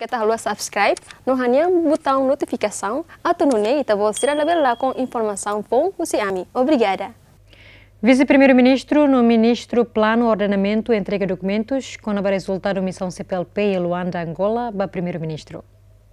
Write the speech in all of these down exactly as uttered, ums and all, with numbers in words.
Kita harus subscribe, não hanya botão notificação, atau nune ita você lá com informação bom usi ami. Obrigada. Vice-primeiro-ministro no ministro Plano, Ordenamento e Entrega de Documentos, com o resultado da missão C P L P e Luanda, Angola, para primeiro-ministro.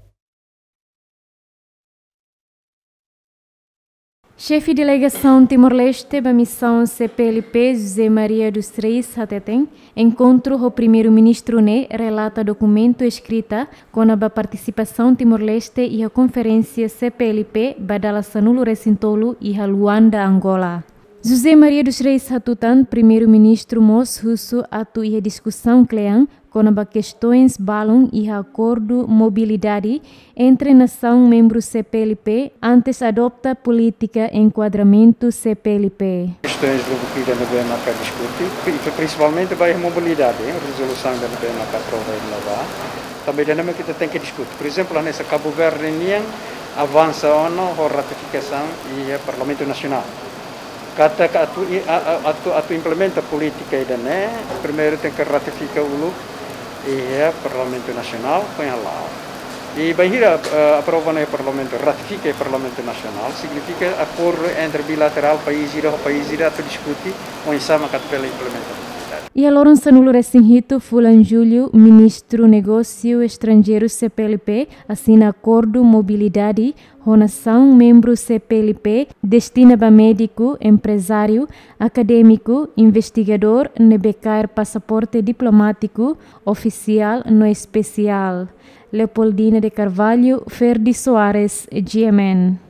Chefe de delegação Timor-Leste da missão C P L P, José Maria dos Reis Hateteng, encontro o primeiro-ministro né relata documento escrita com a participação Timor-Leste e a conferência C P L P badala Sanulo Recintolo e a Luanda, Angola. José Maria dos Reis Hatutan, primeiro-ministro Mos Russo atu e a discussão clean com as questões balão e acordo mobilidade entre nação membro C P L P antes adopta política enquadramento C P L P. Questões desenvolvidas no B M A para discutir, principalmente vai a mobilidade, a resolução da B M A para prova e levar. Também também que tem que discutir. Por exemplo, nessa Cabo Verde avança ou não a ratificação e o Parlamento Nacional. Kata atu atu atu implementa política ainda né, primeiro tem que ratificar o e é Parlamento Nacional põe lá. E bahira aprova no Parlamento, ratifica o Parlamento Nacional, significa acordo entre bilateral país e país irá discutir com sama kat pela implementação. E a Lourenço Nulo Recinhito Fulan Júlio, ministro Negócio Estrangeiro C P L P, assina acordo mobilidade, nação membro C P L P, destina para médico, empresário, acadêmico, investigador, nebecar passaporte diplomático, oficial no especial. Leopoldina de Carvalho, Ferdi Soares, G M N.